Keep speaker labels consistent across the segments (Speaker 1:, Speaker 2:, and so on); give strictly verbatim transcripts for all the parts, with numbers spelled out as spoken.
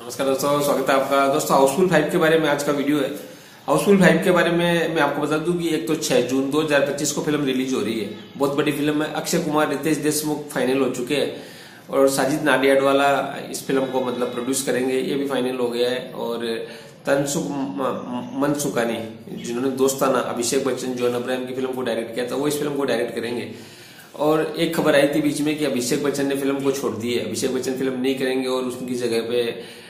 Speaker 1: नमस्कार दोस्तों, स्वागत है आपका। दोस्तों हाउसफुल फाइव के बारे में आज का वीडियो है। हाउसफुल फाइव के बारे में मैं आपको बता दूं कि एक तो छह जून दो हज़ार पच्चीस को फिल्म रिलीज हो रही है। बहुत बड़ी फिल्म है। अक्षय कुमार, रितेश देशमुख फाइनल हो चुके हैं और साजिद नाडियाडवाला इस फिल्म को मतलब प्रोड्यूस करेंगे, ये भी फाइनल हो गया है। और तनसुख मनसुखानी जिन्होंने दोस्ताना अभिषेक बच्चन जॉन अब्राहम की फिल्म को डायरेक्ट किया था, वो इस फिल्म को डायरेक्ट करेंगे। और एक खबर आई थी बीच में कि अभिषेक बच्चन ने फिल्म को छोड़ दी है, अभिषेक बच्चन फिल्म नहीं करेंगे और उनकी जगह पे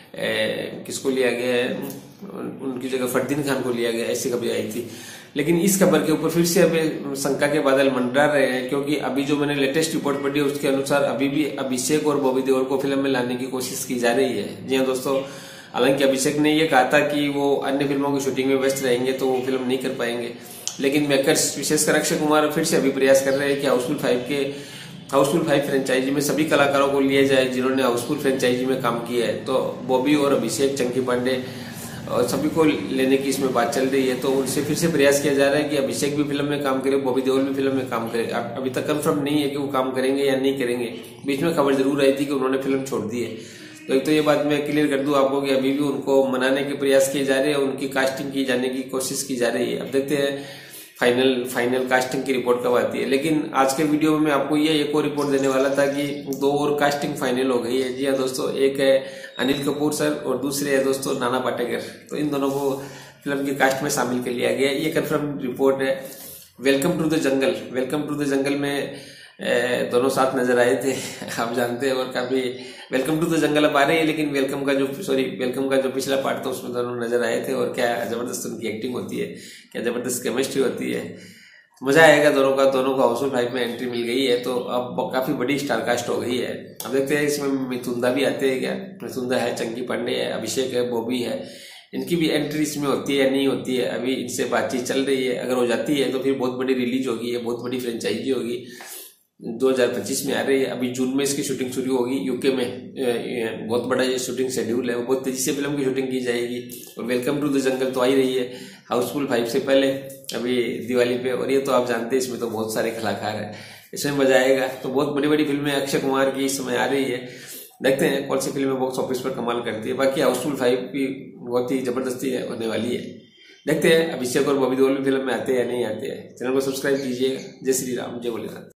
Speaker 1: ए, किसको लिया गया है, उनकी जगह फरदीन खान को लिया गया, ऐसी खबर आई थी। लेकिन इस खबर के ऊपर फिर से अभी शंका के बादल मंडरा रहे हैं, क्योंकि अभी जो मैंने लेटेस्ट रिपोर्ट पढ़ी है उसके अनुसार अभी भी अभिषेक और बॉबी देओल को फिल्म में लाने की कोशिश की जा रही है। जी हाँ दोस्तों, हालांकि अभिषेक ने यह कहा था कि वो अन्य फिल्मों की शूटिंग में व्यस्त रहेंगे तो वो फिल्म नहीं कर पाएंगे, लेकिन मेकर्स विशेषकर अक्षय कुमार फिर से अभी प्रयास कर रहे हैं कि हाउसफुल फाइव के हाउसफुल फाइव फ्रेंचाइजी में सभी कलाकारों को लिया जाए जिन्होंने हाउसफुल फ्रेंचाइजी में काम किया है। तो बॉबी और अभिषेक, चंकी पांडे और सभी को लेने की इसमें बात चल रही है। तो उनसे फिर से प्रयास किया जा रहा है कि अभिषेक भी फिल्म में काम करे, बॉबी देओल भी फिल्म में काम करे। अभी तक कंफर्म नहीं है कि वो काम करेंगे या नहीं करेंगे। बीच में खबर जरूर आई थी कि उन्होंने फिल्म छोड़ दी है। तो एक तो ये बात मैं क्लियर कर दूं आपको कि अभी भी उनको मनाने के प्रयास किए जा रहे हैं, उनकी कास्टिंग की जाने की कोशिश की जा रही है। अब देखते हैं फाइनल फाइनल कास्टिंग की रिपोर्ट कब आती है। लेकिन आज के वीडियो में मैं आपको ये एक और रिपोर्ट देने वाला था कि दो और कास्टिंग फाइनल हो गई है। जी हाँ दोस्तों, एक है अनिल कपूर सर और दूसरे है दोस्तों नाना पाटेकर। तो इन दोनों को फिल्म की कास्ट में शामिल कर लिया गया, ये कंफर्म रिपोर्ट है। Welcome to the jungle welcome to the jungle में दोनों साथ नजर आए थे, आप जानते हैं। और काफी वेलकम टू द जंगल अब आ रही है, लेकिन वेलकम का जो सॉरी वेलकम का जो पिछला पार्ट था उसमें दोनों नजर आए थे। और क्या जबरदस्त उनकी एक्टिंग होती है, क्या जबरदस्त केमिस्ट्री होती है, मजा आएगा दोनों का। दोनों को हाउसफुल फाइव में एंट्री मिल गई है, तो अब काफी बड़ी स्टारकास्ट हो गई है। अब देखते हैं इसमें मिथुंदा भी आते हैं क्या। मिथुंदा है, चंकी पांडे है, अभिषेक है, बॉबी है, इनकी भी एंट्री इसमें होती है या नहीं होती है। अभी इनसे बातचीत चल रही है। अगर हो जाती है तो फिर बहुत बड़ी रिलीज होगी, ये बहुत बड़ी फ्रेंचाइजी होगी, दो हज़ार पच्चीस में आ रही है। अभी जून में इसकी शूटिंग शुरू होगी यूके में। बहुत बड़ा ये शूटिंग शेड्यूल है, वो बहुत तेजी से फिल्म की शूटिंग की जाएगी। और वेलकम टू द जंगल तो आ ही रही है हाउसफुल फाइव से पहले, अभी दिवाली पे। और ये तो आप जानते हैं इसमें तो बहुत सारे कलाकार हैं, इसमें मजा आएगा। तो बहुत बड़ी बड़ी फिल्में अक्षय कुमार की इस समय आ रही है। देखते हैं कौन सी फिल्में बॉक्स ऑफिस पर कमाल करती है। बाकी हाउसफुल फाइव भी बहुत ही जबरदस्ती होने वाली है। देखते हैं अभिषेक और बॉबी देओल भी फिल्म में आते हैं या नहीं आते हैं। चैनल को सब्सक्राइब कीजिएगा। जय श्री राम, जय भोलेनाथ।